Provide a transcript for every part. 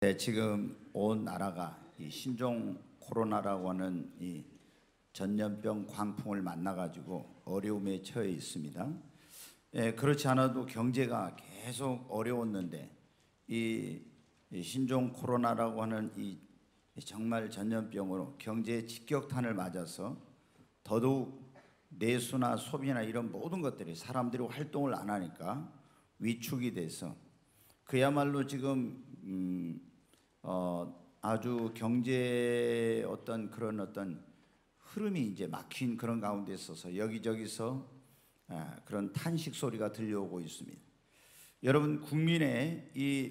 네, 지금 온 나라가 이 신종 코로나라고 하는 이 전염병 광풍을 만나가지고 어려움에 처해 있습니다. 그렇지 않아도 경제가 계속 어려웠는데 이 신종 코로나라고 하는 이 정말 전염병으로 경제의 직격탄을 맞아서 더더욱 내수나 소비나 이런 모든 것들이 사람들이 활동을 안 하니까 위축이 돼서 그야말로 지금 아주 경제의 어떤 흐름이 이제 막힌 그런 가운데 있어서 여기저기서 그런 탄식 소리가 들려오고 있습니다. 여러분, 국민의 이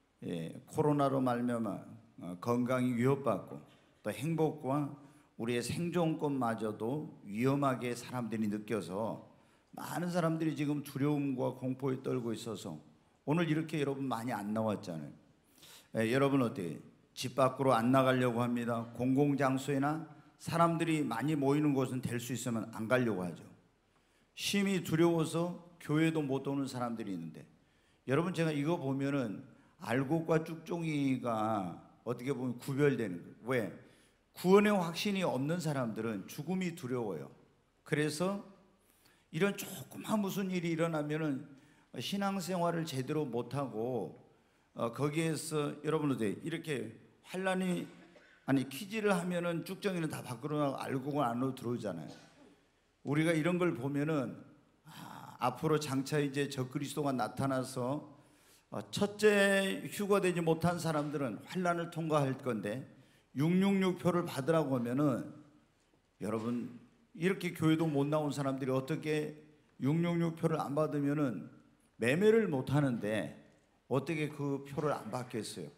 코로나로 말미암아 건강이 위협받고 또 행복과 우리의 생존권마저도 위험하게 사람들이 느껴서 많은 사람들이 지금 두려움과 공포에 떨고 있어서 오늘 이렇게 여러분 많이 안 나왔잖아요. 여러분 어때요? 집 밖으로 안 나가려고 합니다. 공공장소에나 사람들이 많이 모이는 곳은 될 수 있으면 안 가려고 하죠. 심히 두려워서 교회도 못 오는 사람들이 있는데, 여러분 제가 이거 보면은 알곡과 쭉종이가 어떻게 보면 구별되는 거예요. 왜? 구원의 확신이 없는 사람들은 죽음이 두려워요. 그래서 이런 조그만 무슨 일이 일어나면은 신앙생활을 제대로 못하고 거기에서 여러분들 이렇게 환란이 퀴즈를 하면은 쭉정이는 다 밖으로 나가고 알곡은 안으로 들어오잖아요. 우리가 이런 걸 보면은 앞으로 장차 이제 적그리스도가 나타나서 첫째 휴거되지 못한 사람들은 환란을 통과할 건데 666표를 받으라고 하면은 여러분 이렇게 교회도 못 나온 사람들이 어떻게 666표를 안 받으면은 매매를 못 하는데 어떻게 그 표를 안 받겠어요?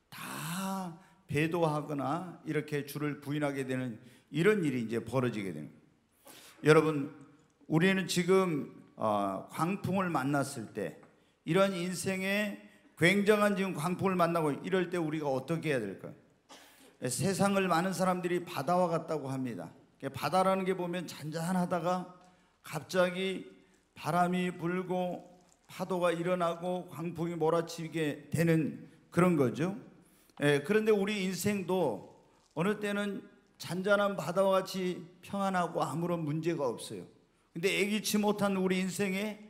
다 배도하거나 이렇게 주를 부인하게 되는 이런 일이 이제 벌어지게 되는 거예요. 여러분, 우리는 지금 광풍을 만났을 때 이런 인생의 굉장한 지금 광풍을 만나고 이럴 때 우리가 어떻게 해야 될까요? 세상을 많은 사람들이 바다와 같다고 합니다. 바다라는 게 보면 잔잔하다가 갑자기 바람이 불고 파도가 일어나고 광풍이 몰아치게 되는 그런 거죠. 그런데 우리 인생도 어느 때는 잔잔한 바다와 같이 평안하고 아무런 문제가 없어요. 근데 예기치 못한 우리 인생에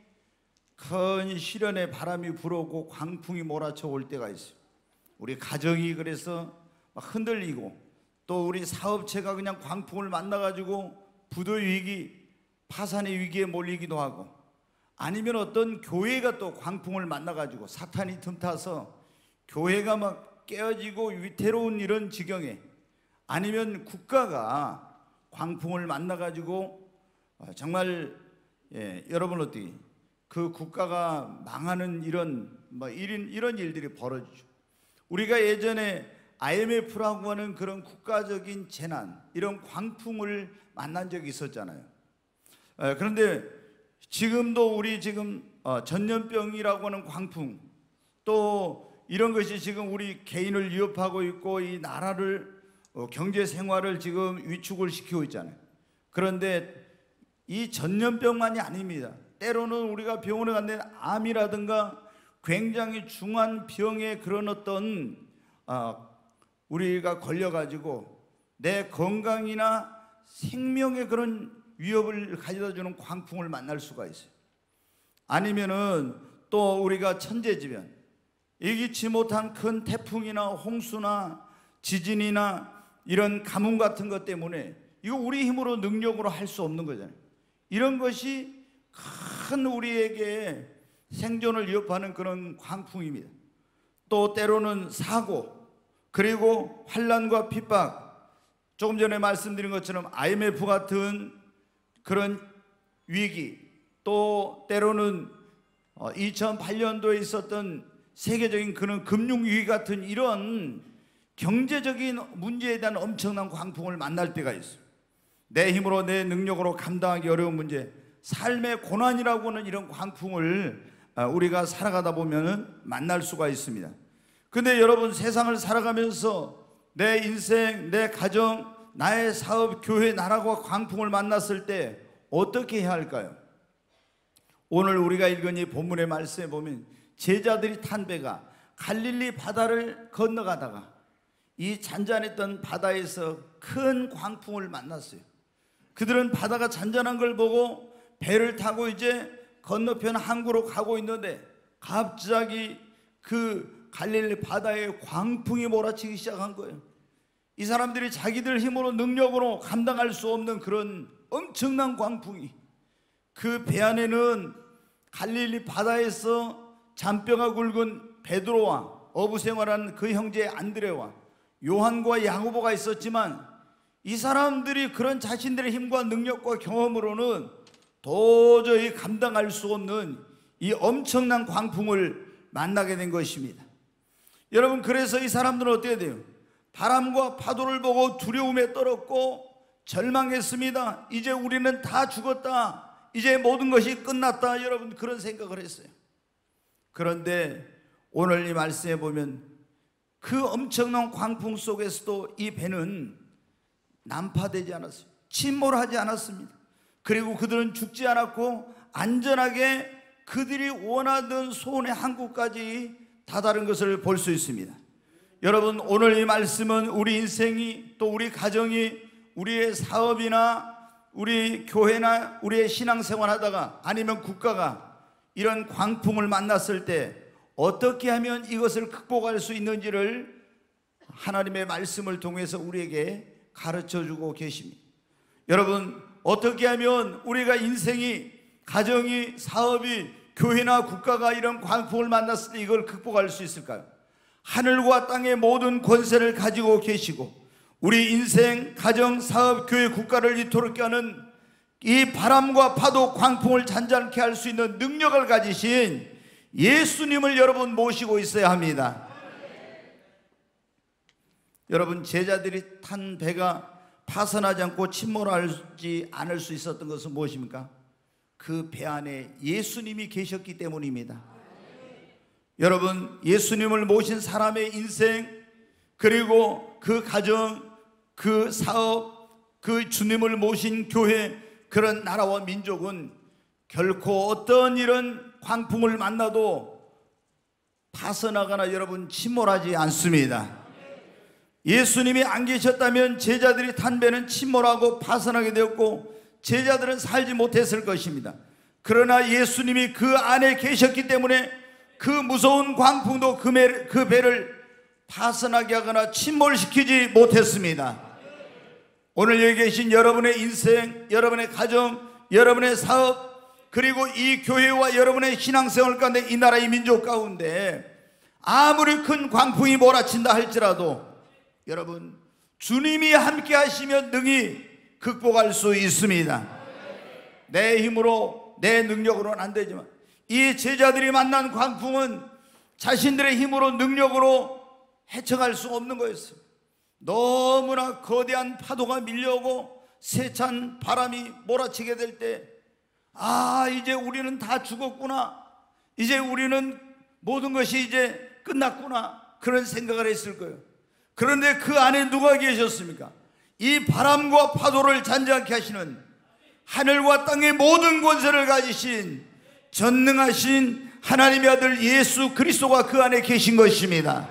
큰 시련의 바람이 불어오고 광풍이 몰아쳐 올 때가 있어요. 우리 가정이 그래서 막 흔들리고 또 우리 사업체가 그냥 광풍을 만나가지고 부도 위기, 파산의 위기에 몰리기도 하고, 아니면 어떤 교회가 또 광풍을 만나가지고 사탄이 틈타서 교회가 막 깨어지고 위태로운 이런 지경에, 아니면 국가가 광풍을 만나가지고 정말 여러분 어떻게 그 국가가 망하는 이런 일들이 벌어지죠. 우리가 예전에 IMF라고 하는 그런 국가적인 재난, 이런 광풍을 만난 적이 있었잖아요. 그런데 지금도 우리 지금 전염병이라고 하는 광풍, 또 이런 것이 지금 우리 개인을 위협하고 있고 이 나라를 경제 생활을 지금 위축을 시키고 있잖아요. 그런데 이 전염병만이 아닙니다. 때로는 우리가 병원에 갔는데 암이라든가 굉장히 중한 병의 그런 어떤 우리가 걸려가지고 내 건강이나 생명의 그런 위협을 가져다주는 광풍을 만날 수가 있어요. 아니면은 또 우리가 천재지변, 예기치 못한 큰 태풍이나 홍수나 지진이나 이런 가뭄 같은 것 때문에 이거 우리 힘으로 능력으로 할 수 없는 거잖아요. 이런 것이 큰 우리에게 생존을 위협하는 그런 광풍입니다. 또 때로는 사고, 그리고 환난과 핍박, 조금 전에 말씀드린 것처럼 IMF 같은 그런 위기, 또 때로는 2008년도에 있었던 세계적인 그런 금융위기 같은 이런 경제적인 문제에 대한 엄청난 광풍을 만날 때가 있어요. 내 힘으로 내 능력으로 감당하기 어려운 문제, 삶의 고난이라고 하는 이런 광풍을 우리가 살아가다 보면 만날 수가 있습니다. 근데 여러분, 세상을 살아가면서 내 인생, 내 가정, 나의 사업, 교회, 나라가 광풍을 만났을 때 어떻게 해야 할까요? 오늘 우리가 읽은 이 본문의 말씀에 보면 제자들이 탄 배가 갈릴리 바다를 건너가다가 이 잔잔했던 바다에서 큰 광풍을 만났어요. 그들은 바다가 잔잔한 걸 보고 배를 타고 이제 건너편 항구로 가고 있는데 갑자기 그 갈릴리 바다에 광풍이 몰아치기 시작한 거예요. 이 사람들이 자기들 힘으로 능력으로 감당할 수 없는 그런 엄청난 광풍이, 그 배 안에는 갈릴리 바다에서 잔뼈가 굵은 베드로와 어부 생활한 그 형제 안드레와 요한과 야고보가 있었지만 이 사람들이 그런 자신들의 힘과 능력과 경험으로는 도저히 감당할 수 없는 이 엄청난 광풍을 만나게 된 것입니다. 여러분, 그래서 이 사람들은 어떻게 돼요? 바람과 파도를 보고 두려움에 떨었고 절망했습니다. 이제 우리는 다 죽었다, 이제 모든 것이 끝났다, 여러분 그런 생각을 했어요. 그런데 오늘 이 말씀에 보면 그 엄청난 광풍 속에서도 이 배는 난파되지 않았어요. 침몰하지 않았습니다. 그리고 그들은 죽지 않았고 안전하게 그들이 원하던 소원의 항구까지 다다른 것을 볼 수 있습니다. 여러분, 오늘 이 말씀은 우리 인생이, 또 우리 가정이, 우리의 사업이나 우리 교회나 우리의 신앙생활 하다가, 아니면 국가가 이런 광풍을 만났을 때 어떻게 하면 이것을 극복할 수 있는지를 하나님의 말씀을 통해서 우리에게 가르쳐주고 계십니다. 여러분, 어떻게 하면 우리가 인생이, 가정이, 사업이, 교회나 국가가 이런 광풍을 만났을 때 이걸 극복할 수 있을까요? 하늘과 땅의 모든 권세를 가지고 계시고 우리 인생, 가정, 사업, 교회, 국가를 이토록 하는 이 바람과 파도, 광풍을 잔잔케 할 수 있는 능력을 가지신 예수님을 여러분 모시고 있어야 합니다. 여러분, 제자들이 탄 배가 파선하지 않고 침몰하지 않을 수 있었던 것은 무엇입니까? 그 배 안에 예수님이 계셨기 때문입니다. 여러분, 예수님을 모신 사람의 인생, 그리고 그 가정, 그 사업, 그 주님을 모신 교회, 그런 나라와 민족은 결코 어떤 이런 광풍을 만나도 파선하거나 여러분 침몰하지 않습니다. 예수님이 안 계셨다면 제자들이 탄 배는 침몰하고 파선하게 되었고 제자들은 살지 못했을 것입니다. 그러나 예수님이 그 안에 계셨기 때문에 그 무서운 광풍도 그 배를 파선하게 하거나 침몰시키지 못했습니다. 오늘 여기 계신 여러분의 인생, 여러분의 가정, 여러분의 사업, 그리고 이 교회와 여러분의 신앙생활 가운데, 이 나라의 민족 가운데 아무리 큰 광풍이 몰아친다 할지라도 여러분, 주님이 함께 하시면 능히 극복할 수 있습니다. 내 힘으로, 내 능력으로는 안 되지만 이 제자들이 만난 광풍은 자신들의 힘으로, 능력으로 헤쳐갈 수 없는 거였어요. 너무나 거대한 파도가 밀려오고 세찬 바람이 몰아치게 될 때, 아, 이제 우리는 다 죽었구나, 이제 우리는 모든 것이 이제 끝났구나, 그런 생각을 했을 거예요. 그런데 그 안에 누가 계셨습니까? 이 바람과 파도를 잔잔케 하시는, 하늘과 땅의 모든 권세를 가지신 전능하신 하나님의 아들 예수 그리스도가 그 안에 계신 것입니다.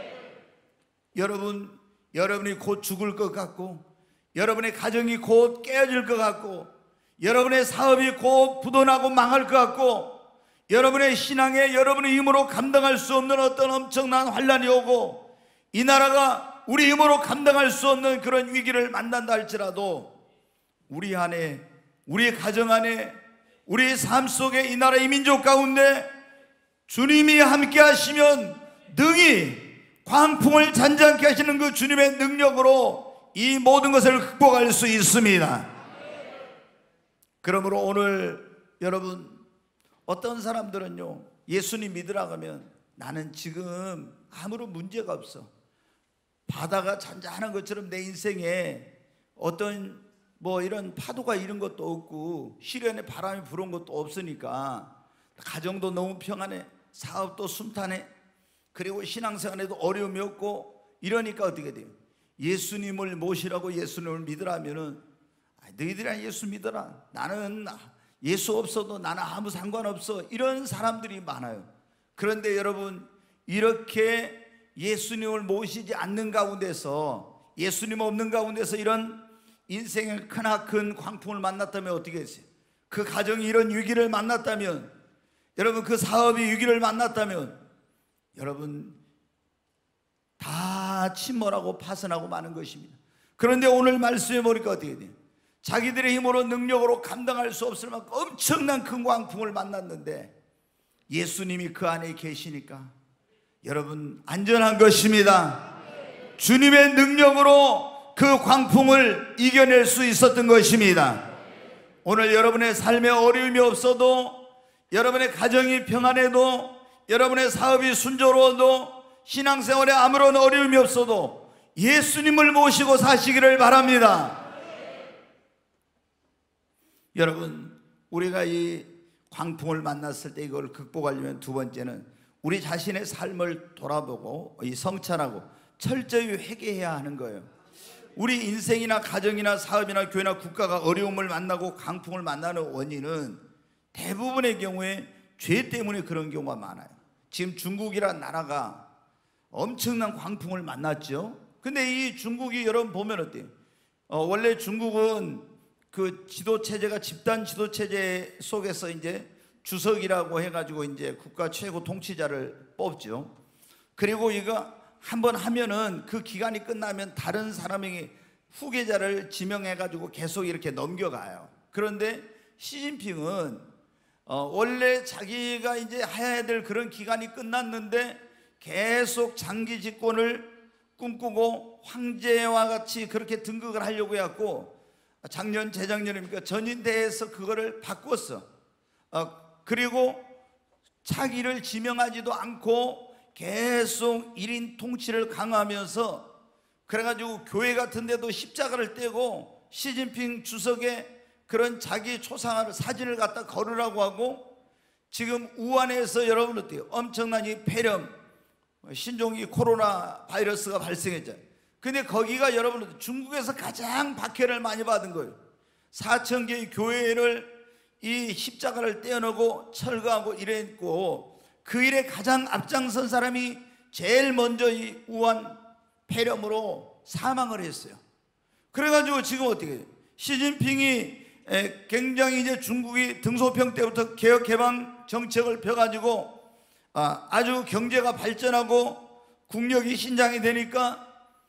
여러분, 여러분이 곧 죽을 것 같고, 여러분의 가정이 곧 깨어질 것 같고, 여러분의 사업이 곧 부도나고 망할 것 같고, 여러분의 신앙에 여러분의 힘으로 감당할 수 없는 어떤 엄청난 환란이 오고, 이 나라가 우리 힘으로 감당할 수 없는 그런 위기를 만난다 할지라도 우리 안에, 우리 가정 안에, 우리 삶 속에, 이 나라의 민족 가운데 주님이 함께 하시면 능히 광풍을 잔잔케 하시는 그 주님의 능력으로 이 모든 것을 극복할 수 있습니다. 그러므로 오늘 여러분, 어떤 사람들은요, 예수님 믿으라고 하면 나는 지금 아무런 문제가 없어, 바다가 잔잔한 것처럼 내 인생에 어떤 이런 파도가 이런 것도 없고 시련의 바람이 불어온 것도 없으니까 가정도 너무 평안해, 사업도 순탄해, 그리고 신앙생활에도 어려움이 없고, 이러니까 어떻게 돼요? 예수님을 모시라고, 예수님을 믿으라면은 너희들이랑 예수 믿어라, 나는 예수 없어도 나는 아무 상관없어, 이런 사람들이 많아요. 그런데 여러분, 이렇게 예수님을 모시지 않는 가운데서, 예수님 없는 가운데서 이런 인생의 크나큰 광풍을 만났다면 어떻게 했어요? 그 가정이 이런 위기를 만났다면, 여러분 그 사업이 위기를 만났다면 여러분 다 침몰하고 파산하고 마는 것입니다. 그런데 오늘 말씀해 보니까 어떻게 돼요? 자기들의 힘으로 능력으로 감당할 수 없을 만큼 엄청난 큰 광풍을 만났는데 예수님이 그 안에 계시니까 여러분 안전한 것입니다. 주님의 능력으로 그 광풍을 이겨낼 수 있었던 것입니다. 오늘 여러분의 삶에 어려움이 없어도, 여러분의 가정이 평안해도, 여러분의 사업이 순조로워도, 신앙생활에 아무런 어려움이 없어도 예수님을 모시고 사시기를 바랍니다. 여러분, 우리가 이 광풍을 만났을 때 이걸 극복하려면 두 번째는 우리 자신의 삶을 돌아보고 이 성찰하고 철저히 회개해야 하는 거예요. 우리 인생이나 가정이나 사업이나 교회나 국가가 어려움을 만나고 강풍을 만나는 원인은 대부분의 경우에 죄 때문에 그런 경우가 많아요. 지금 중국이라는 나라가 엄청난 광풍을 만났죠. 근데 이 중국이 여러분 보면 어때요? 원래 중국은 그 지도체제가 집단 지도체제 속에서 이제 주석이라고 해가지고 이제 국가 최고 통치자를 뽑죠. 그리고 이거 한번 하면은 그 기간이 끝나면 다른 사람에게 후계자를 지명해가지고 계속 이렇게 넘겨가요. 그런데 시진핑은 원래 자기가 이제 해야 될 그런 기간이 끝났는데 계속 장기 집권을 꿈꾸고 황제와 같이 그렇게 등극을 하려고 해갖고 작년 재작년입니까 전인대에서 그거를 바꿨어. 그리고 차기를 지명하지도 않고 계속 1인 통치를 강화하면서 그래가지고 교회 같은 데도 십자가를 떼고 시진핑 주석의 그런 자기 초상화를 사진을 갖다 걸으라고 하고, 지금 우한에서 여러분 어때요? 엄청난 이 폐렴 신종이 코로나 바이러스가 발생했잖아요. 근데 거기가 여러분 중국에서 가장 박해를 많이 받은 거예요. 4,000개의 교회를 이 십자가를 떼어놓고 철거하고 이랬고, 그 일에 가장 앞장선 사람이 제일 먼저 이 우한 폐렴으로 사망을 했어요. 그래가지고 지금 어떻게 해요? 시진핑이 굉장히 이제 중국이 등소평 때부터 개혁 개방 정책을 펴가지고 아주 경제가 발전하고 국력이 신장이 되니까,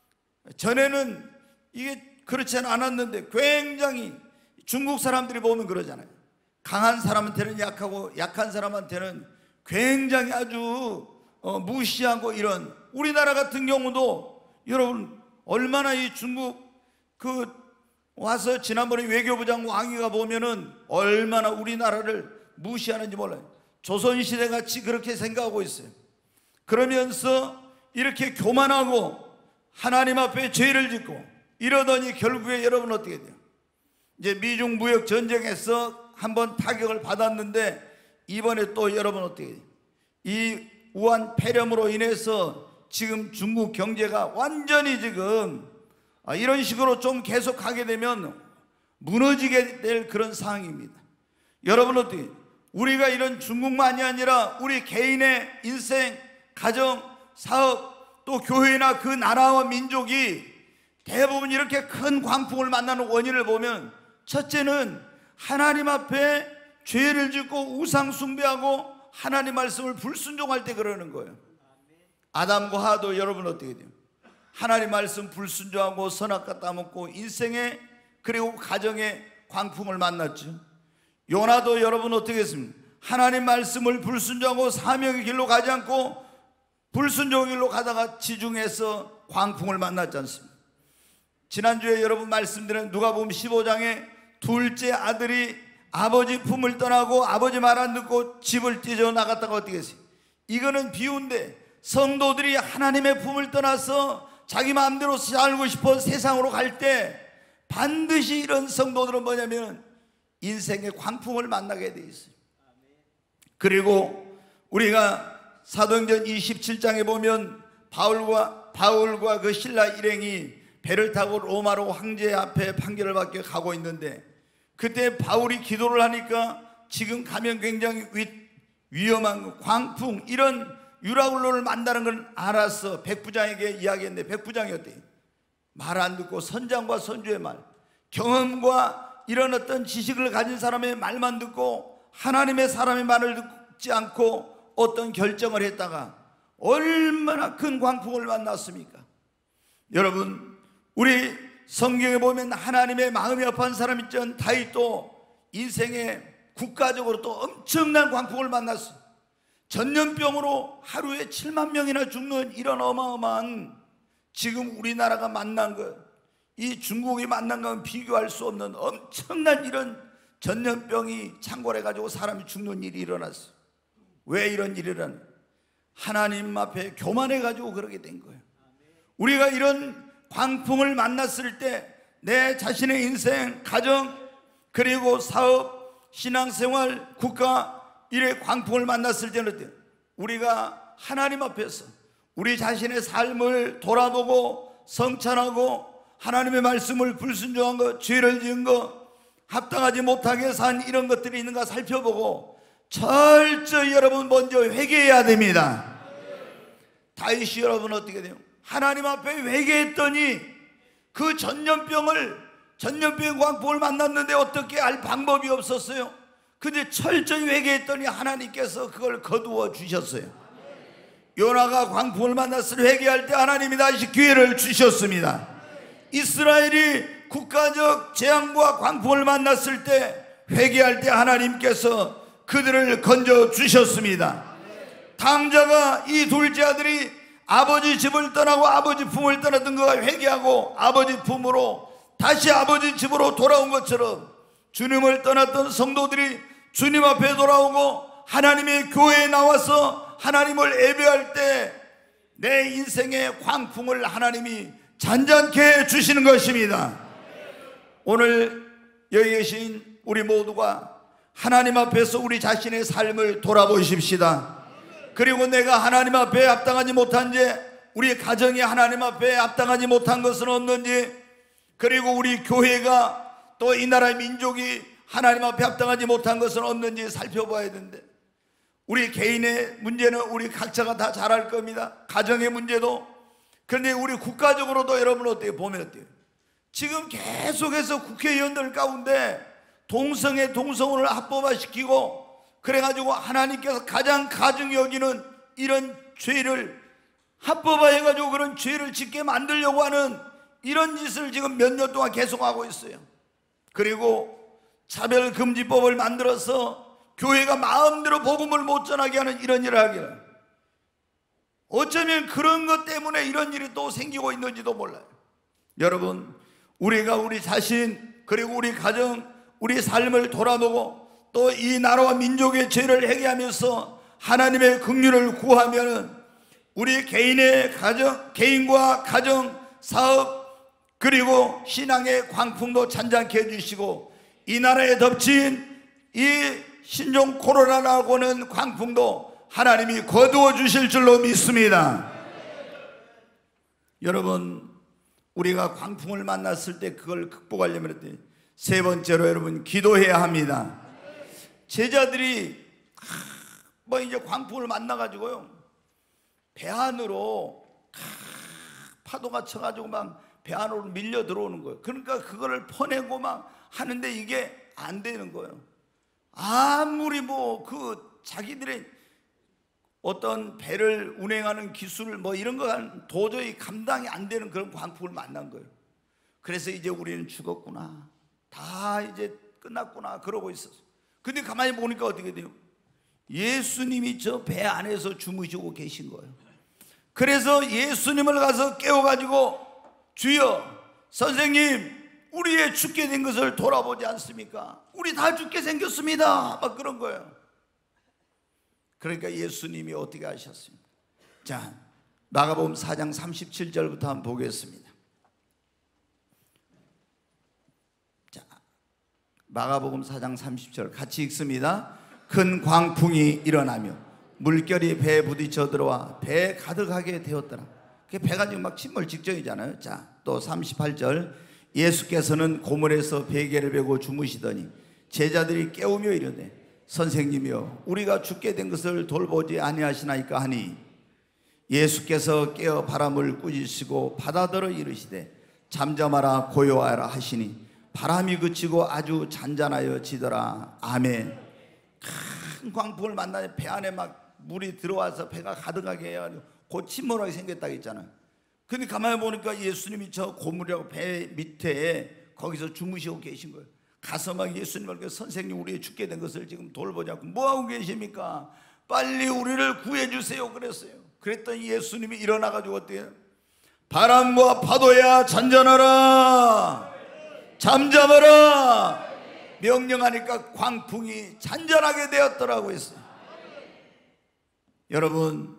전에는 이게 그렇지는 않았는데 굉장히 중국 사람들이 보면 그러잖아요. 강한 사람한테는 약하고 약한 사람한테는 굉장히 아주 무시하고, 이런 우리나라 같은 경우도 여러분 얼마나 이 중국 그 와서 지난번에 외교부장 왕이가 보면은 얼마나 우리나라를 무시하는지 몰라요. 조선시대 같이 그렇게 생각하고 있어요. 그러면서 이렇게 교만하고 하나님 앞에 죄를 짓고 이러더니 결국에 여러분 어떻게 돼요? 이제 미중 무역 전쟁에서 한번 타격을 받았는데 이번에 또 여러분 어떻게 돼요? 이 우한 폐렴으로 인해서 지금 중국 경제가 완전히 지금 이런 식으로 좀 계속 가게 되면 무너지게 될 그런 상황입니다. 여러분 어떻게 돼요? 우리가 이런 중국만이 아니라 우리 개인의 인생, 가정, 사업, 또 교회나 그 나라와 민족이 대부분 이렇게 큰 광풍을 만나는 원인을 보면, 첫째는 하나님 앞에 죄를 짓고 우상 숭배하고 하나님 말씀을 불순종할 때 그러는 거예요. 아담과 하와도 여러분 어떻게 돼요? 하나님 말씀 불순종하고 선악과 따먹고 인생에 그리고 가정에 광풍을 만났죠. 요나도 여러분 어떻게 했습니까? 하나님 말씀을 불순종하고 사명의 길로 가지 않고 불순종의 길로 가다가 지중해서 광풍을 만났지 않습니까? 지난주에 여러분 말씀드린 누가복음 15장에 둘째 아들이 아버지 품을 떠나고 아버지 말 안 듣고 집을 뛰어나갔다가 어떻게 했어요? 이거는 비유인데, 성도들이 하나님의 품을 떠나서 자기 마음대로 살고 싶어 세상으로 갈 때 반드시 이런 성도들은 뭐냐면 인생의 광풍을 만나게 돼 있어요. 그리고 우리가 사도행전 27장에 보면 바울과 그 신라 일행이 배를 타고 로마로 황제 앞에 판결을 받게 가고 있는데, 그때 바울이 기도를 하니까 지금 가면 굉장히 위험한 광풍, 이런 유라굴론을 만나는 걸 알았어. 백부장에게 이야기했는데 백부장이 어때? 말 안 듣고 선장과 선주의 말, 경험과 이런 어떤 지식을 가진 사람의 말만 듣고 하나님의 사람의 말을 듣지 않고 어떤 결정을 했다가 얼마나 큰 광풍을 만났습니까? 여러분, 우리 성경에 보면 하나님의 마음이 아파한 사람 있죠. 다윗도 인생에 국가적으로 또 엄청난 광풍을 만났어요. 전염병으로 하루에 7만 명이나 죽는 이런 어마어마한, 지금 우리나라가 만난 것, 이 중국이 만난 것은 비교할 수 없는 엄청난 이런 전염병이 창궐해가지고 사람이 죽는 일이 일어났어요. 왜 이런 일이 일어나? 하나님 앞에 교만해가지고 그러게 된 거예요. 우리가 이런 광풍을 만났을 때 내 자신의 인생, 가정, 그리고 사업, 신앙생활, 국가, 이래 광풍을 만났을 때는 어때요? 우리가 하나님 앞에서 우리 자신의 삶을 돌아보고 성찰하고 하나님의 말씀을 불순종한 것, 죄를 지은 것, 합당하지 못하게 산 이런 것들이 있는가 살펴보고 철저히 여러분 먼저 회개해야 됩니다. 다윗이 여러분 어떻게 돼요? 하나님 앞에 회개했더니 그 전염병의 광풍을 만났는데 어떻게 알 방법이 없었어요. 근데 철저히 회개했더니 하나님께서 그걸 거두어 주셨어요. 요나가 광풍을 만났을 때 회개할 때 하나님이 다시 기회를 주셨습니다. 이스라엘이 국가적 재앙과 광풍을 만났을 때 회개할 때 하나님께서 그들을 건져 주셨습니다. 당자가 이 둘째 아들이 아버지 집을 떠나고 아버지 품을 떠났던 그가 회개하고 아버지 품으로 다시 아버지 집으로 돌아온 것처럼 주님을 떠났던 성도들이 주님 앞에 돌아오고 하나님의 교회에 나와서 하나님을 예배할 때 내 인생의 광풍을 하나님이 잔잔케 해주시는 것입니다. 오늘 여기 계신 우리 모두가 하나님 앞에서 우리 자신의 삶을 돌아보십시다. 그리고 내가 하나님 앞에 합당하지 못한 죄, 우리 가정이 하나님 앞에 합당하지 못한 것은 없는지, 그리고 우리 교회가 또 이 나라의 민족이 하나님 앞에 합당하지 못한 것은 없는지 살펴봐야 되는데, 우리 개인의 문제는 우리 각자가 다 잘 알 겁니다. 가정의 문제도. 그런데 우리 국가적으로도 여러분 어때요? 보면 어때요? 지금 계속해서 국회의원들 가운데 동성애 동성혼을 합법화시키고 그래가지고 하나님께서 가장 가증히 여기는 이런 죄를 합법화해가지고 그런 죄를 짓게 만들려고 하는 이런 짓을 지금 몇 년 동안 계속하고 있어요. 그리고 차별금지법을 만들어서 교회가 마음대로 복음을 못 전하게 하는 이런 일을 하기를, 어쩌면 그런 것 때문에 이런 일이 또 생기고 있는지도 몰라요. 여러분, 우리가 우리 자신 그리고 우리 가정, 우리 삶을 돌아보고 또 이 나라와 민족의 죄를 회개하면서 하나님의 긍휼을 구하면은 우리 개인의 가정, 개인과 가정, 사업, 그리고 신앙의 광풍도 잔잔케 해주시고 이 나라에 덮친 이 신종 코로나라고 하는 광풍도 하나님이 거두어 주실 줄로 믿습니다. 여러분, 우리가 광풍을 만났을 때 그걸 극복하려면 세 번째로 여러분 기도해야 합니다. 제자들이 이제 광풍을 만나가지고요, 배 안으로 파도가 쳐가지고 막 배 안으로 밀려 들어오는 거예요. 그러니까 그거를 퍼내고 막 하는데 이게 안 되는 거예요. 아무리 자기들의 어떤 배를 운행하는 기술 이런 거 도저히 감당이 안 되는 그런 광풍을 만난 거예요. 그래서 이제 우리는 죽었구나, 다 이제 끝났구나 그러고 있었어요. 근데 가만히 보니까 어떻게 돼요? 예수님이 저 배 안에서 주무시고 계신 거예요. 그래서 예수님을 가서 깨워가지고 주여, 선생님, 우리의 죽게 된 것을 돌아보지 않습니까? 우리 다 죽게 생겼습니다. 막 그런 거예요. 그러니까 예수님이 어떻게 하셨습니까? 자, 마가복음 4장 37절부터 한번 보겠습니다. 자, 마가복음 4장 30절 같이 읽습니다. 큰 광풍이 일어나며 물결이 배에 부딪혀 들어와 배에 가득하게 되었더라. 배가 지금 막 침몰 직전이잖아요. 자, 또 38절, 예수께서는 고물에서 베개를 베고 주무시더니 제자들이 깨우며 이르되 선생님이여, 우리가 죽게 된 것을 돌보지 아니하시나이까 하니 예수께서 깨어 바람을 꾸짖으시고 바다더러 이르시되 잠잠하라 고요하라 하시니 바람이 그치고 아주 잔잔하여 지더라. 아멘. 큰 광풍을 만나니 배 안에 막 물이 들어와서 배가 가득하게 해가지고 곧 침몰하게 생겼다고 했잖아요. 근데 가만히 보니까 예수님이 저 고물이라고 배 밑에 거기서 주무시고 계신 거예요. 가서 막 예수님을, 선생님 우리 죽게 된 것을 지금 돌보자고 뭐하고 계십니까? 빨리 우리를 구해주세요 그랬어요. 그랬더니 예수님이 일어나가지고 어때요? 바람과 파도야 잔잔하라, 잠잠하라 명령하니까 광풍이 잔잔하게 되었더라고 했어요. 여러분,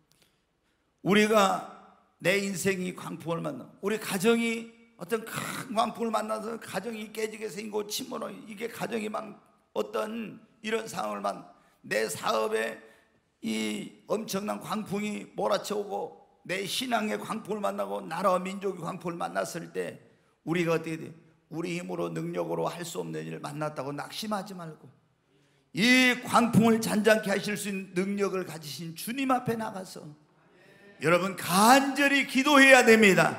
우리가 내 인생이 광풍을 만나, 우리 가정이 어떤 큰 광풍을 만나서 가정이 깨지게 생기고 침몰하고, 이게 가정이 막 어떤 이런 상황을 내 사업에 이 엄청난 광풍이 몰아쳐오고 내 신앙의 광풍을 만나고 나라와 민족의 광풍을 만났을 때 우리가 어떻게 돼? 우리 힘으로 능력으로 할 수 없는 일을 만났다고 낙심하지 말고 이 광풍을 잔잔케 하실 수 있는 능력을 가지신 주님 앞에 나가서 여러분 간절히 기도해야 됩니다.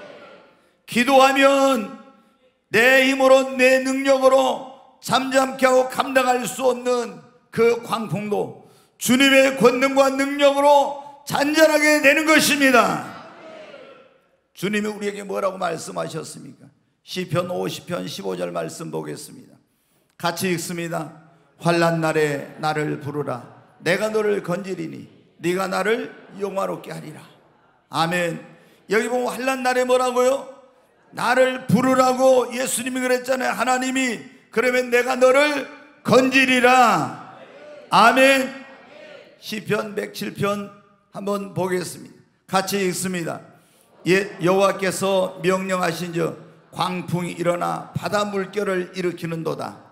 기도하면 내 힘으로 내 능력으로 잠잠케 하고 감당할 수 없는 그 광풍도 주님의 권능과 능력으로 잔잔하게 되는 것입니다. 주님이 우리에게 뭐라고 말씀하셨습니까? 시편 50편 15절 말씀 보겠습니다. 같이 읽습니다. 환난 날에 나를 부르라. 내가 너를 건지리니 네가 나를 영화롭게 하리라. 아멘. 여기 보면 환난 날에 뭐라고요? 나를 부르라고 예수님이 그랬잖아요. 하나님이. 그러면 내가 너를 건지리라. 아멘. 시편 107편 한번 보겠습니다. 같이 읽습니다. 여호와께서 명령하신즉 광풍이 일어나 바다 물결을 일으키는도다.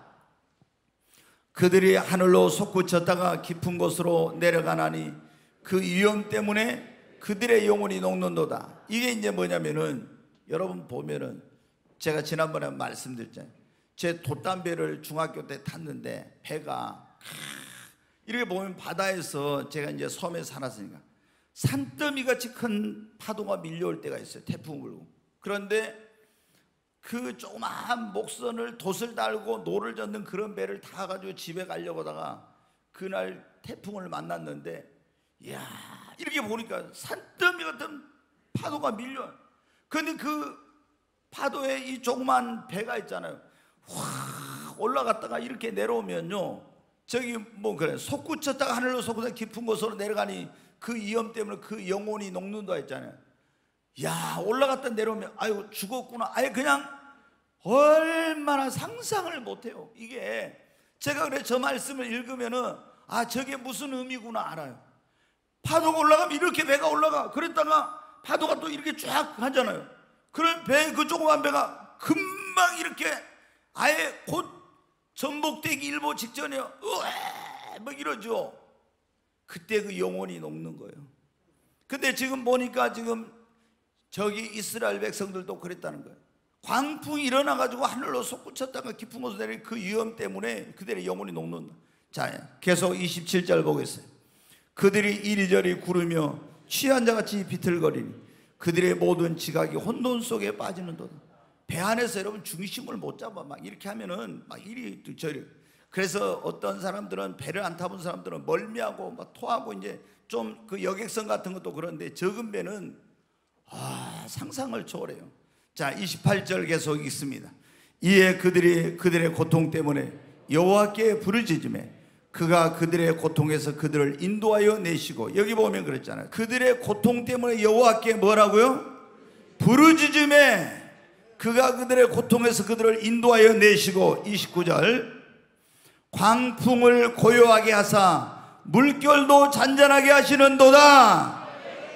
그들이 하늘로 솟구쳤다가 깊은 곳으로 내려가나니 그 위험 때문에 그들의 영혼이 녹는도다. 이게 이제 뭐냐면은 여러분 보면은 제가 지난번에 말씀드렸잖아요. 제 돛담배를 중학교 때 탔는데 배가 이렇게 보면 바다에서 제가 이제 섬에 살았으니까 산더미같이 큰 파도가 밀려올 때가 있어요. 태풍 불고. 그런데 그 조그마한 목선을 돛을 달고 노를 젓는 그런 배를 타가지고 집에 가려고 하다가 그날 태풍을 만났는데 이야, 이렇게 보니까 산더미 같은 파도가 밀려. 근데 그 파도에 이 조그만 배가 있잖아요. 확 올라갔다가 이렇게 내려오면요, 저기 뭐 그래 솟구쳤다가 하늘로 솟구쳤다가 깊은 곳으로 내려가니 그 위험 때문에 그 영혼이 녹는다 했잖아요. 야, 올라갔다 내려오면 아유 죽었구나. 아예 그냥 얼마나 상상을 못해요. 이게 제가 그래 저 말씀을 읽으면은 아, 저게 무슨 의미구나 알아요. 파도가 올라가면 이렇게 배가 올라가. 그랬다가 파도가 또 이렇게 쫙 하잖아요. 그럼 배, 그 조그만 배가 금방 이렇게 아예 곧 전복되기 일보 직전이에요. 으에 막 이러죠. 그때 그 영혼이 녹는 거예요. 근데 지금 보니까 지금 저기 이스라엘 백성들도 그랬다는 거예요. 광풍이 일어나가지고 하늘로 솟구쳤다가 깊은 곳으로 내린 그 위험 때문에 그들의 영혼이 녹는다. 자, 계속 27절 보겠어요. 그들이 이리저리 구르며 취한 자같이 비틀거리니 그들의 모든 지각이 혼돈 속에 빠지는도다. 배 안에서 여러분 중심을 못 잡아. 막 이렇게 하면은 막 이리 저리. 그래서 어떤 사람들은 배를 안 타본 사람들은 멀미하고 막 토하고 이제 좀 그 여객선 같은 것도 그런데 적은 배는 상상을 초월해요. 자, 28절 계속 읽습니다. 이에 그들이 그들의 고통 때문에 여호와께 부르짖으매 그가 그들의 고통에서 그들을 인도하여 내시고, 여기 보면 그랬잖아요. 그들의 고통 때문에 여호와께 뭐라고요? 부르짖으매 그가 그들의 고통에서 그들을 인도하여 내시고, 29절 광풍을 고요하게 하사 물결도 잔잔하게 하시는도다.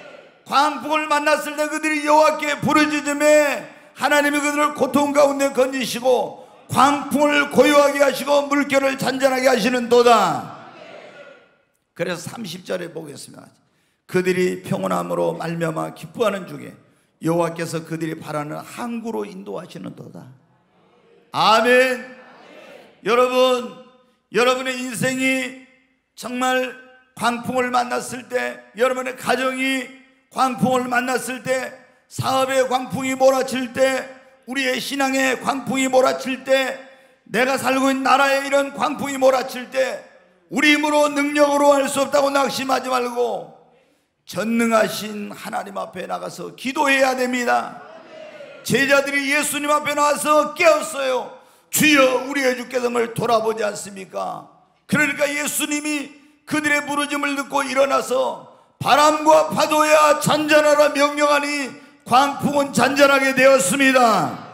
광풍을 만났을 때 그들이 여호와께 부르짖으매 하나님이 그들을 고통 가운데 건지시고 광풍을 고요하게 하시고 물결을 잔잔하게 하시는도다. 그래서 30절에 보겠습니다. 그들이 평온함으로 말미암아 기뻐하는 중에 여호와께서 그들이 바라는 항구로 인도하시는도다. 아멘. 여러분, 여러분의 인생이 정말 광풍을 만났을 때 여러분의 가정이 광풍을 만났을 때, 사업의 광풍이 몰아칠 때, 우리의 신앙의 광풍이 몰아칠 때, 내가 살고 있는 나라에 이런 광풍이 몰아칠 때 우리 힘으로 능력으로 할 수 없다고 낙심하지 말고 전능하신 하나님 앞에 나가서 기도해야 됩니다. 제자들이 예수님 앞에 나와서 깨었어요. 주여, 우리의 주께서를 돌아보지 않습니까? 그러니까 예수님이 그들의 부르짐을 듣고 일어나서 바람과 파도야 잔잔하라 명령하니 광풍은 잔잔하게 되었습니다.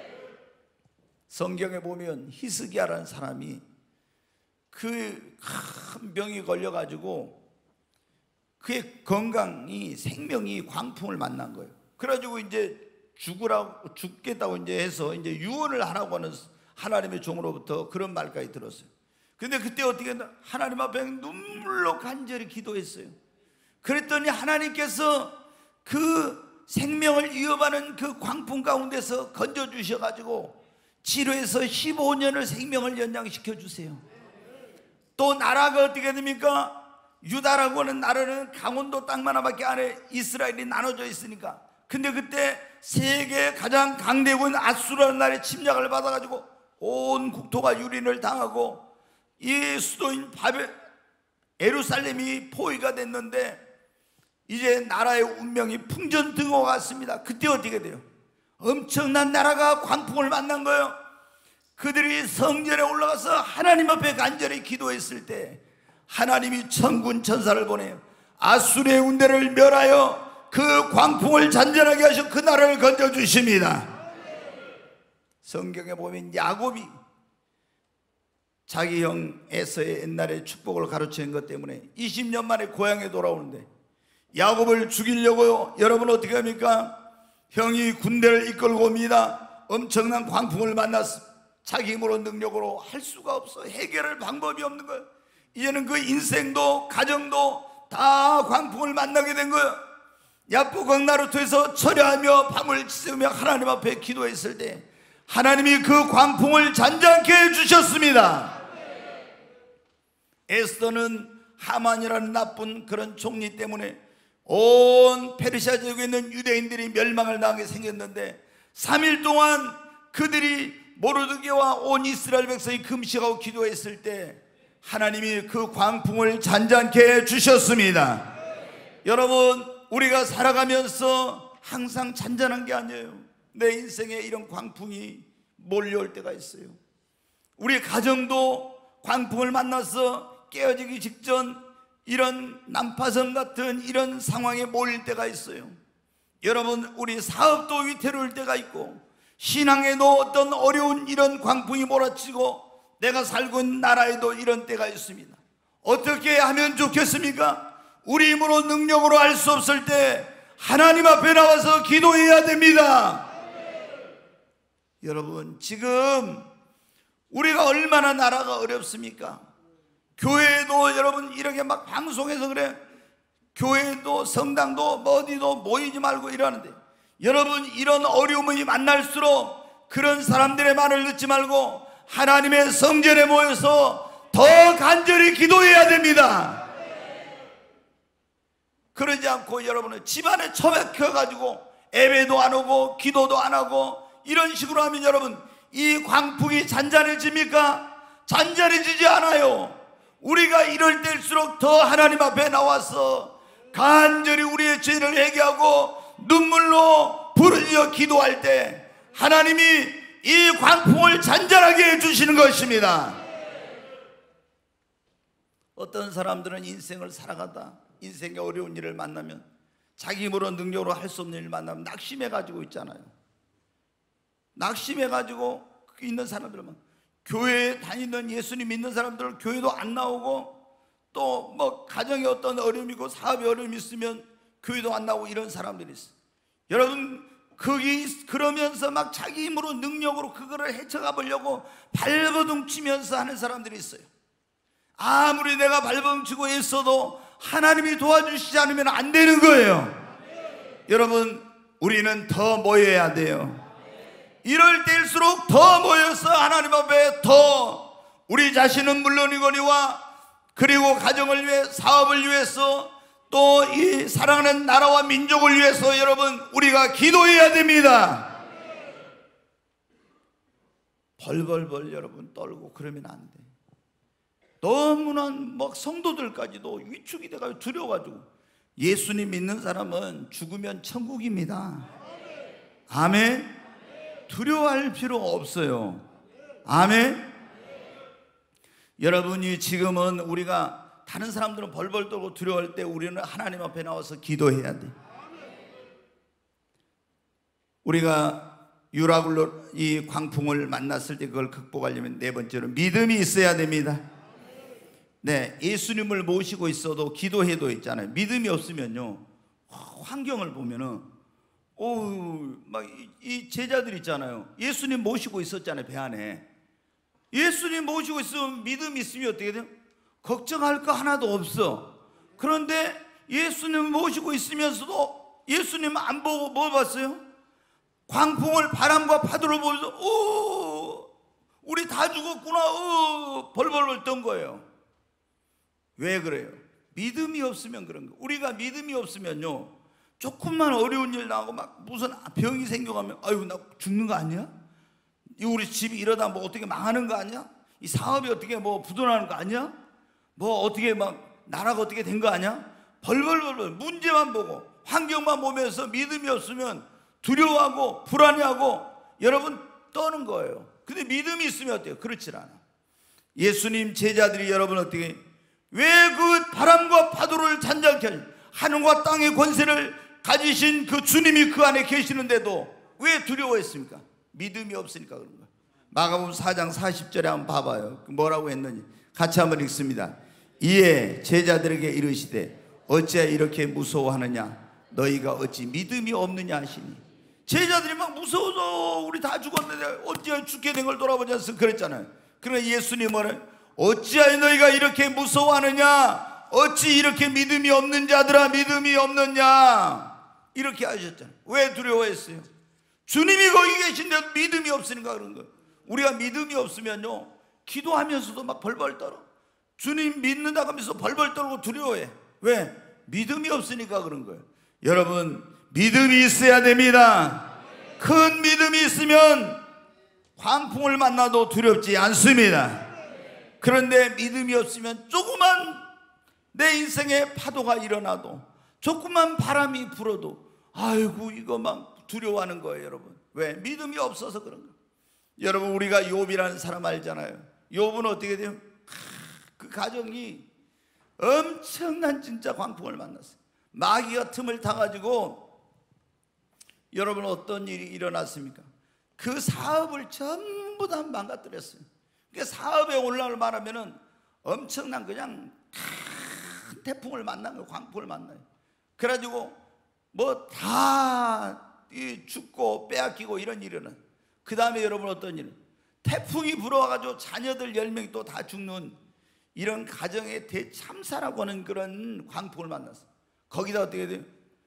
성경에 보면 히스기야라는 사람이 그 큰 병이 걸려가지고 그의 건강이, 생명이 광풍을 만난 거예요. 그래가지고 이제 죽겠다고 이제 해서 이제 유언을 하라고 하는 하나님의 종으로부터 그런 말까지 들었어요. 근데 그때 어떻게 했나? 하나님 앞에 눈물로 간절히 기도했어요. 그랬더니 하나님께서 그 생명을 위협하는 그 광풍 가운데서 건져주셔가지고 치료해서 15년을 생명을 연장시켜 주세요. 또 나라가 어떻게 됩니까? 유다라고 하는 나라는 강원도 땅만 하나밖에 안에 이스라엘이 나눠져 있으니까. 근데 그때 세계 가장 강대국인 아수라는 나라의 침략을 받아가지고 온 국토가 유린을 당하고 이 수도인 예루살렘이 포위가 됐는데 이제 나라의 운명이 풍전등화 같습니다. 그때 어떻게 돼요? 엄청난 나라가 광풍을 만난 거예요. 그들이 성전에 올라가서 하나님 앞에 간절히 기도했을 때 하나님이 천군 천사를 보내요. 아수르의 운대를 멸하여 그 광풍을 잔잔하게 하셔 그 나라를 건져주십니다. 성경에 보면 야곱이 자기 형 에서의 옛날에 축복을 가르치는 것 때문에 20년 만에 고향에 돌아오는데 야곱을 죽이려고요. 여러분 어떻게 합니까? 형이 군대를 이끌고 옵니다. 엄청난 광풍을 만났습니다. 자기 힘으로 능력으로 할 수가 없어. 해결할 방법이 없는 거예요. 이제는 그 인생도 가정도 다 광풍을 만나게 된 거예요. 야포강 나루터에서 철야하며 밤을 지새우며 하나님 앞에 기도했을 때 하나님이 그 광풍을 잔잔케 해주셨습니다. 에스더는 하만이라는 나쁜 그런 총리 때문에 온 페르시아 지역에 있는 유대인들이 멸망을 당하게 생겼는데 3일 동안 그들이 모르드게와 온 이스라엘 백성이 금식하고 기도했을 때 하나님이 그 광풍을 잔잔케 해주셨습니다. 여러분, 우리가 살아가면서 항상 잔잔한 게 아니에요. 내 인생에 이런 광풍이 몰려올 때가 있어요. 우리 가정도 광풍을 만나서 깨어지기 직전 이런 난파선 같은 이런 상황에 몰릴 때가 있어요. 여러분, 우리 사업도 위태로울 때가 있고 신앙에도 어떤 어려운 이런 광풍이 몰아치고 내가 살고 있는 나라에도 이런 때가 있습니다. 어떻게 하면 좋겠습니까? 우리 힘으로 능력으로 할 수 없을 때 하나님 앞에 나와서 기도해야 됩니다. 여러분, 지금 우리가 얼마나 나라가 어렵습니까? 교회도 여러분 이렇게 막 방송해서 그래, 교회도 성당도 어디도 모이지 말고 이러는데 여러분, 이런 어려움이 만날수록 그런 사람들의 말을 듣지 말고 하나님의 성전에 모여서 더 간절히 기도해야 됩니다. 그러지 않고 여러분은 집안에 처박혀가지고 예배도 안 오고 기도도 안 하고 이런 식으로 하면 여러분, 이 광풍이 잔잔해집니까? 잔잔해지지 않아요. 우리가 이럴 때일수록 더 하나님 앞에 나와서 간절히 우리의 죄를 회개하고 눈물로 부르짖어 기도할 때 하나님이 이 광풍을 잔잔하게 해주시는 것입니다. 어떤 사람들은 인생을 살아가다 인생의 어려운 일을 만나면 자기 힘으로 능력으로 할 수 없는 일을 만나면 낙심해가지고 있잖아요. 낙심해가지고 있는 사람들은 교회에 다니는 예수님 믿는 사람들은 교회도 안 나오고 또 뭐 가정에 어떤 어려움이고 사업에 어려움이 있으면 교회도 안 나오고 이런 사람들이 있어요. 여러분, 그러면서 막 자기 힘으로 능력으로 그거를 헤쳐가 보려고 발버둥치면서 하는 사람들이 있어요. 아무리 내가 발버둥치고 있어도 하나님이 도와주시지 않으면 안 되는 거예요. 여러분, 우리는 더 모여야 돼요. 이럴 때일수록 더 모여서 하나님 앞에 더 우리 자신은 물론이거니와 그리고 가정을 위해 사업을 위해서 또 이 사랑하는 나라와 민족을 위해서 여러분 우리가 기도해야 됩니다. 벌벌벌 여러분 떨고 그러면 안 돼. 너무나 막 성도들까지도 위축이 돼가지고 두려워가지고. 예수님 믿는 사람은 죽으면 천국입니다. 아멘. 두려워할 필요가 없어요. 아멘. 여러분이 지금은 우리가 다른 사람들은 벌벌 떨고 두려워할 때 우리는 하나님 앞에 나와서 기도해야 돼. 우리가 유라굴로 이 광풍을 만났을 때 그걸 극복하려면 네 번째로 믿음이 있어야 됩니다. 네, 예수님을 모시고 있어도 기도해도 있잖아요. 믿음이 없으면요, 환경을 보면은 막 이 제자들 있잖아요. 예수님 모시고 있었잖아요, 배 안에. 예수님 모시고 있으면 믿음이 있으면 어떻게 돼요? 걱정할 거 하나도 없어. 그런데 예수님 모시고 있으면서도 예수님 안 보고 뭐 봤어요? 광풍을 바람과 파도를 보면서 우리 다 죽었구나 벌벌벌 떤 거예요. 왜 그래요? 믿음이 없으면 그런 거예요. 우리가 믿음이 없으면요, 조금만 어려운 일 나오고 막 무슨 병이 생겨가면 아유 나 죽는 거 아니야? 우리 집이 이러다 뭐 어떻게 망하는 거 아니야? 이 사업이 어떻게 뭐 부도나는 거 아니야? 뭐 어떻게 막 나라가 어떻게 된 거 아니야? 벌벌벌 문제만 보고 환경만 보면서 믿음이 없으면 두려워하고 불안해하고 여러분 떠는 거예요. 근데 믿음이 있으면 어때요? 그렇지 않아. 예수님 제자들이 여러분 어떻게 왜 그 바람과 파도를 잔잔케 하시 하늘과 땅의 권세를 가지신 그 주님이 그 안에 계시는데도 왜 두려워했습니까? 믿음이 없으니까 그런 거예요. 마가복음 4장 40절에 한번 봐봐요. 뭐라고 했는지 같이 한번 읽습니다. 이에 제자들에게 이르시되 어찌하여 이렇게 무서워하느냐? 너희가 어찌 믿음이 없느냐 하시니. 제자들이 막 무서워서 우리 다 죽었는데 어찌하여 죽게 된 걸 돌아보지 않습니까? 그랬잖아요. 그러나 예수님은 어찌하여 너희가 이렇게 무서워하느냐? 어찌 이렇게 믿음이 없는 자들아 믿음이 없느냐? 이렇게 하셨잖아요. 왜 두려워했어요? 주님이 거기 계신데도 믿음이 없으니까 그런 거예요. 우리가 믿음이 없으면요, 기도하면서도 막 벌벌 떨어. 주님 믿는다고 하면서 벌벌 떨고 두려워해. 왜? 믿음이 없으니까 그런 거예요. 여러분 믿음이 있어야 됩니다. 큰 믿음이 있으면 광풍을 만나도 두렵지 않습니다. 그런데 믿음이 없으면 조그만 내 인생에 파도가 일어나도 조그만 바람이 불어도 아이고 이거 막 두려워하는 거예요. 여러분 왜? 믿음이 없어서 그런 거예요. 여러분 우리가 욥이라는 사람 알잖아요. 욥은 어떻게 돼요? 그 가정이 엄청난 진짜 광풍을 만났어요. 마귀가 틈을 타가지고 여러분 어떤 일이 일어났습니까? 그 사업을 전부 다 망가뜨렸어요. 그러니까 사업에 올라올 말하면은 엄청난 그냥 큰 태풍을 만난 거예요. 광풍을 만나요. 그래가지고 뭐 다 죽고 빼앗기고 이런 일은. 그 다음에 여러분 어떤 일은 태풍이 불어와가지고 자녀들 10명이 또 다 죽는 이런 가정의 대참사라고 하는 그런 광풍을 만났어요. 거기다 어떻게 돼요?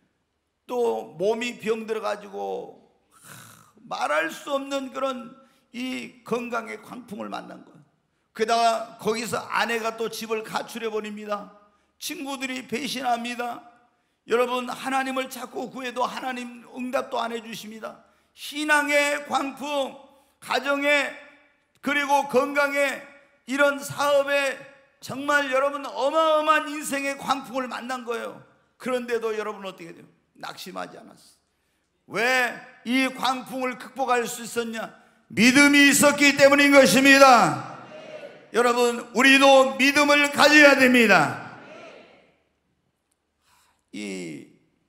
또 몸이 병들어가지고 말할 수 없는 그런 이 건강의 광풍을 만난 거예요. 게다가 거기서 아내가 또 집을 가출해 버립니다. 친구들이 배신합니다. 여러분 하나님을 자꾸 구해도 하나님 응답도 안 해주십니다. 신앙의 광풍, 가정의 그리고 건강의 이런 사업에 정말 여러분 어마어마한 인생의 광풍을 만난 거예요. 그런데도 여러분 어떻게 돼요? 낙심하지 않았어요. 왜 이 광풍을 극복할 수 있었냐? 믿음이 있었기 때문인 것입니다. 여러분 우리도 믿음을 가져야 됩니다. 이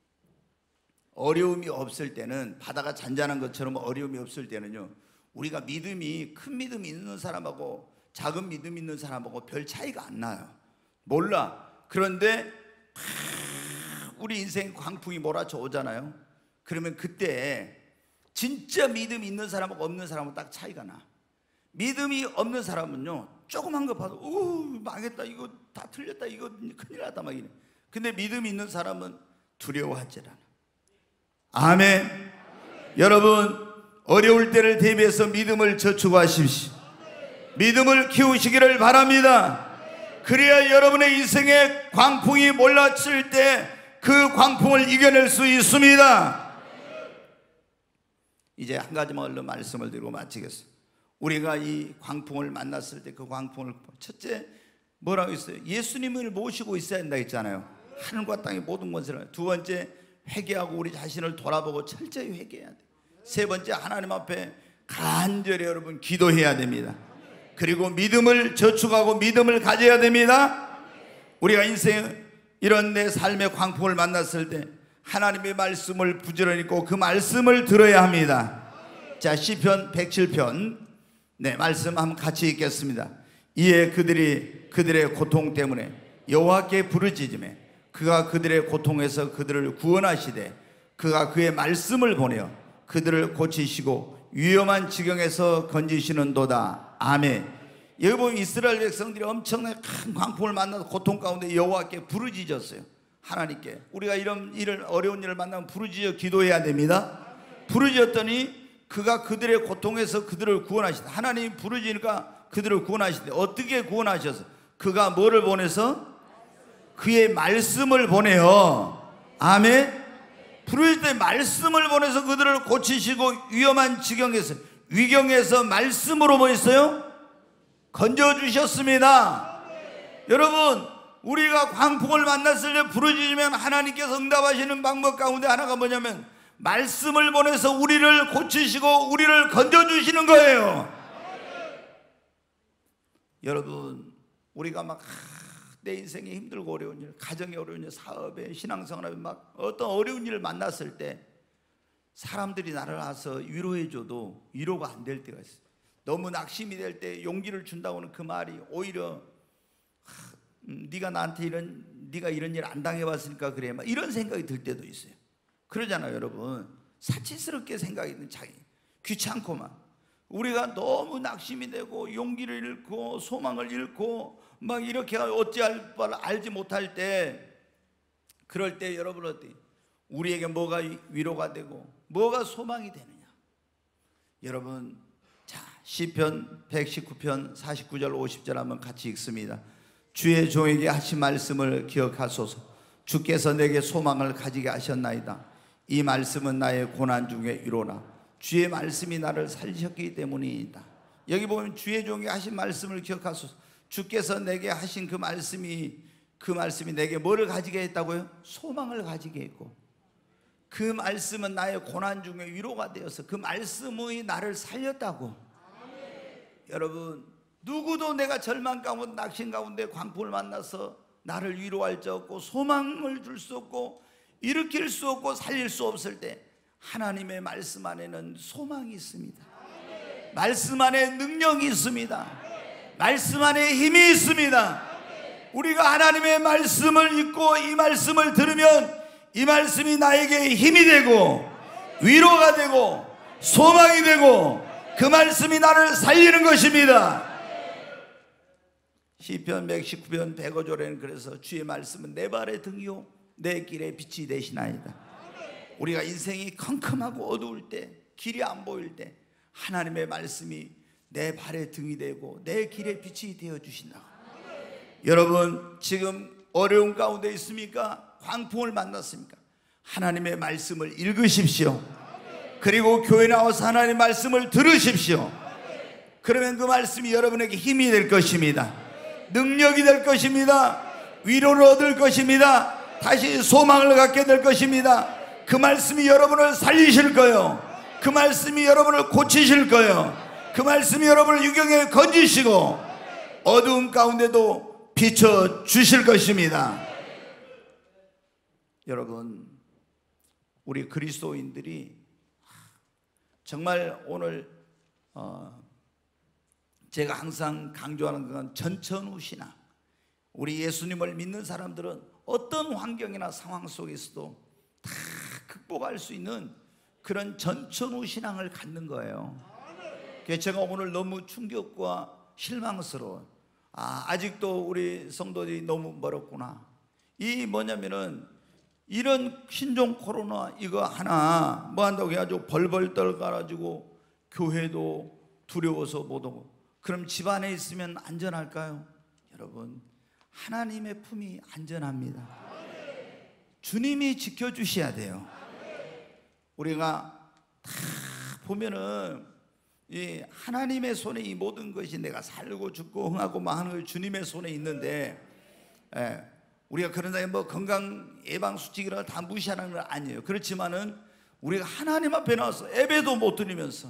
어려움이 없을 때는 바다가 잔잔한 것처럼 어려움이 없을 때는요, 우리가 믿음이 큰 믿음이 있는 사람하고 작은 믿음 있는 사람하고 별 차이가 안 나요. 몰라. 그런데 우리 인생 광풍이 몰아쳐 오잖아요. 그러면 그때 진짜 믿음이 있는 사람하고 없는 사람은 딱 차이가 나. 믿음이 없는 사람은요, 조그만 거 봐도 망했다, 이거 다 틀렸다, 이거 큰일 났다 막 이래. 근데 믿음이 있는 사람은 두려워하지 않아. 아멘. 여러분 어려울 때를 대비해서 믿음을 저축하십시오. 믿음을 키우시기를 바랍니다. 그래야 여러분의 인생에 광풍이 몰아칠 때 그 광풍을 이겨낼 수 있습니다. 이제 한 가지만 얼른 말씀을 드리고 마치겠습니다. 우리가 이 광풍을 만났을 때 그 광풍을, 첫째 뭐라고 했어요? 예수님을 모시고 있어야 한다 했잖아요. 하늘과 땅의 모든 것을. 두 번째, 회개하고 우리 자신을 돌아보고 철저히 회개해야 돼. 세 번째, 하나님 앞에 간절히 여러분 기도해야 됩니다. 그리고 믿음을 저축하고 믿음을 가져야 됩니다. 우리가 인생 이런 내 삶의 광풍을 만났을 때 하나님의 말씀을 부지런히 읽고 그 말씀을 들어야 합니다. 자, 시편 107편 말씀 한번 같이 읽겠습니다. 이에 그들이 그들의 고통 때문에 여호와께 부르짖으매 그가 그들의 고통에서 그들을 구원하시되 그가 그의 말씀을 보내어 그들을 고치시고 위험한 지경에서 건지시는도다. 아멘. 여기 보면 이스라엘 백성들이 엄청나게 큰 광풍을 만나서 고통 가운데 여호와께 부르짖었어요. 하나님께. 우리가 이런 일을, 어려운 일을 만나면 부르짖어 기도해야 됩니다. 부르짖었더니 그가 그들의 고통에서 그들을 구원하시다. 하나님이 부르짖으니까 그들을 구원하시대. 어떻게 구원하셔서? 그가 뭐를 보내서? 그의 말씀을 보내요. 아멘. 부르짖을 때 말씀을 보내서 그들을 고치시고 위험한 지경에서, 위경에서 말씀으로 뭐 했어요? 건져주셨습니다. 여러분, 우리가 광풍을 만났을 때 부르짖으면 하나님께서 응답하시는 방법 가운데 하나가 뭐냐면 말씀을 보내서 우리를 고치시고 우리를 건져주시는 거예요. 여러분, 우리가 막 내 인생에 힘들고 어려운 일, 가정에 어려운 일, 사업에, 신앙생활에 막 어떤 어려운 일을 만났을 때 사람들이 나를 와서 위로해줘도 위로가 안 될 때가 있어요. 너무 낙심이 될 때 용기를 준다고는 그 말이 오히려 네가 나한테 네가 이런 일 안 당해봤으니까 그래, 막 이런 생각이 들 때도 있어요. 그러잖아요, 여러분. 사치스럽게 생각이 드는, 자기 귀찮고만. 우리가 너무 낙심이 되고 용기를 잃고 소망을 잃고 막 이렇게 어찌할 바를 알지 못할 때, 그럴 때 여러분 어때? 우리에게 뭐가 위로가 되고 뭐가 소망이 되느냐? 여러분, 자, 시편 119편 49절 50절 한번 같이 읽습니다. 주의 종에게 하신 말씀을 기억하소서. 주께서 내게 소망을 가지게 하셨나이다. 이 말씀은 나의 고난 중에 위로나 주의 말씀이 나를 살리셨기 때문이다. 여기 보면 주의 종에게 하신 말씀을 기억하소서. 주께서 내게 하신 그 말씀이 내게 뭐를 가지게 했다고요? 소망을 가지게 했고, 그 말씀은 나의 고난 중에 위로가 되어서 그 말씀이 나를 살렸다고. 여러분, 누구도 내가 절망 가운데, 낙심 가운데 광풍을 만나서 나를 위로할 수 없고 소망을 줄 수 없고 일으킬 수 없고 살릴 수 없을 때 하나님의 말씀 안에는 소망이 있습니다. 말씀 안에 능력이 있습니다. 말씀 안에 힘이 있습니다. 우리가 하나님의 말씀을 읽고 이 말씀을 들으면 이 말씀이 나에게 힘이 되고 위로가 되고 소망이 되고 그 말씀이 나를 살리는 것입니다. 시편 119편 105절에는 그래서 주의 말씀은 내 발의 등이요 내 길의 빛이 되시나이다. 우리가 인생이 컴컴하고 어두울 때, 길이 안 보일 때 하나님의 말씀이 내 발의 등이 되고 내 길의 빛이 되어 주신다. 여러분, 지금 어려운 가운데 있습니까? 광풍을 만났습니까? 하나님의 말씀을 읽으십시오. 그리고 교회 나와서 하나님의 말씀을 들으십시오. 그러면 그 말씀이 여러분에게 힘이 될 것입니다. 능력이 될 것입니다. 위로를 얻을 것입니다. 다시 소망을 갖게 될 것입니다. 그 말씀이 여러분을 살리실 거예요. 그 말씀이 여러분을 고치실 거예요. 그 말씀이 여러분을 유경에 건지시고 어두운 가운데도 비춰주실 것입니다. 여러분, 우리 그리스도인들이 정말 오늘 제가 항상 강조하는 건 전천후 신앙. 우리 예수님을 믿는 사람들은 어떤 환경이나 상황 속에서도 다 극복할 수 있는 그런 전천후 신앙을 갖는 거예요. 그래서 제가 오늘 너무 충격과 실망스러워. 아직도 우리 성도들이 너무 멀었구나. 이 뭐냐면은 이런 신종 코로나 이거 하나 뭐 한다고 해가지고 벌벌 떨가지고 교회도 두려워서 못 오고, 그럼 집 안에 있으면 안전할까요? 여러분, 하나님의 품이 안전합니다. 주님이 지켜주셔야 돼요. 우리가 다 보면은 이 하나님의 손에 이 모든 것이 내가 살고 죽고 흥하고 막 하는 걸 주님의 손에 있는데, 우리가 그런다고 뭐 건강 예방 수칙이라고 다 무시하는 건 아니에요. 그렇지만은 우리가 하나님 앞에 나와서 예배도 못 드리면서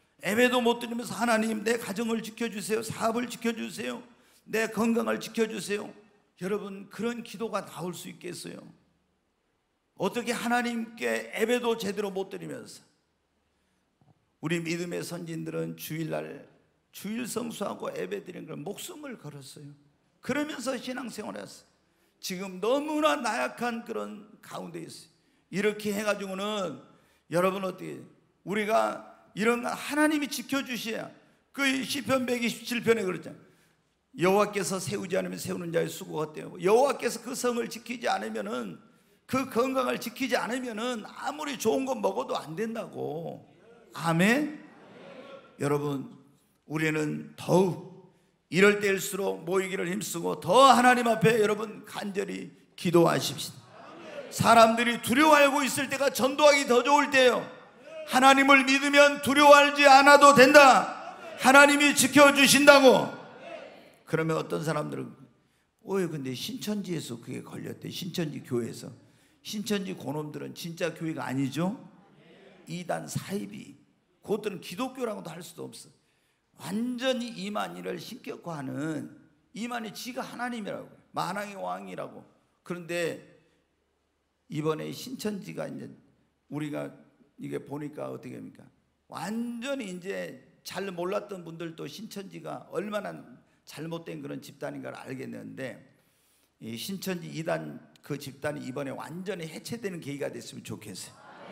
하나님 내 가정을 지켜주세요, 사업을 지켜주세요, 내 건강을 지켜주세요. 여러분, 그런 기도가 나올 수 있겠어요? 어떻게 하나님께 예배도 제대로 못 드리면서. 우리 믿음의 선진들은 주일날 주일 성수하고 예배 드리는 걸 목숨을 걸었어요. 그러면서 신앙생활을 했어요. 지금 너무나 나약한 그런 가운데 있어요. 이렇게 해가지고는 여러분 어떻게, 우리가 이런 거 하나님이 지켜주셔야. 그 시편 127편에 그랬잖아요. 여호와께서 세우지 않으면 세우는 자의 수고가 떼요. 여호와께서 그 성을 지키지 않으면은, 그 건강을 지키지 않으면은 아무리 좋은 거 먹어도 안 된다고. 아멘. 여러분, 우리는 더욱 이럴 때일수록 모이기를 힘쓰고 더 하나님 앞에 여러분 간절히 기도하십시오. 사람들이 두려워하고 있을 때가 전도하기 더 좋을 때예요. 하나님을 믿으면 두려워하지 않아도 된다. 하나님이 지켜주신다고. 그러면 어떤 사람들은 근데 신천지에서 그게 걸렸대. 신천지 교회에서. 신천지 고놈들은 진짜 교회가 아니죠. 이단 사이비, 그것들은 기독교라고도 할 수도 없어. 완전히 이만희를 신격화하는, 이만희 지가 하나님이라고, 만왕의 왕이라고. 그런데 이번에 신천지가 이제 우리가 이게 보니까 어떻게 합니까? 완전히 이제 잘 몰랐던 분들도 신천지가 얼마나 잘못된 그런 집단인가를 알겠는데, 이 신천지 이단 그 집단이 이번에 완전히 해체되는 계기가 됐으면 좋겠어요.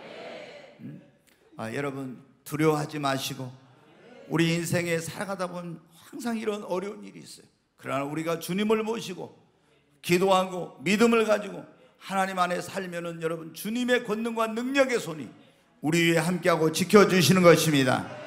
여러분, 두려워하지 마시고, 우리 인생에 살아가다 보면 항상 이런 어려운 일이 있어요. 그러나 우리가 주님을 모시고 기도하고 믿음을 가지고 하나님 안에 살면은 여러분, 주님의 권능과 능력의 손이 우리 위에 함께하고 지켜주시는 것입니다.